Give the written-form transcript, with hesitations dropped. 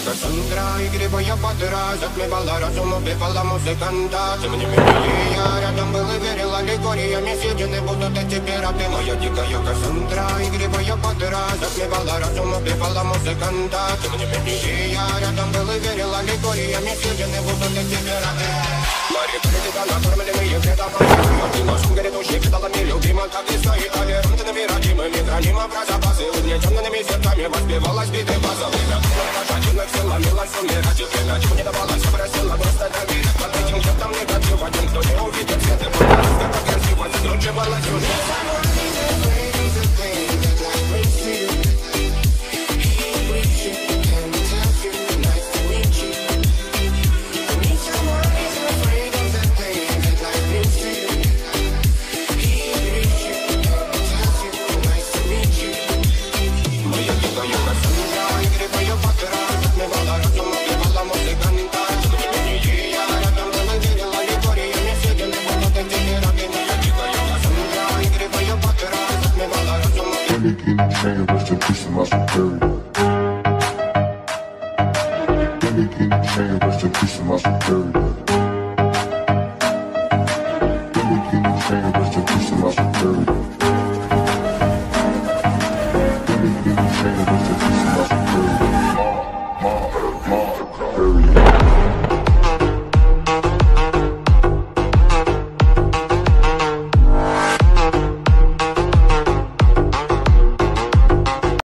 Кассандра, игривая подра, затмевала разум, убивала музыканта. Тем не менее я рядом был и верил аллегориями, съедены будут эти пираты. Моя дикая Кассандра, игривая подра, затмевала разум, убивала музыканта. Тем не менее я рядом был и верил аллегориями, съедены будут эти пираты. Мари политика, накормленные предавания. Ты носом грядущий педалами, любима, как и свои толерантными, родимыми, хранима про запасы. Угнетенными сердцами воспевалась биты базовые. Пожаденных сил ломилась умирать, и передачу не давалась, просила просто доверить. Под этим чертом негатив, один, кто не увидит свет, и будет раската красиво, закручивалась уже. Rest in peace to my superior. Rest in peace to my superior.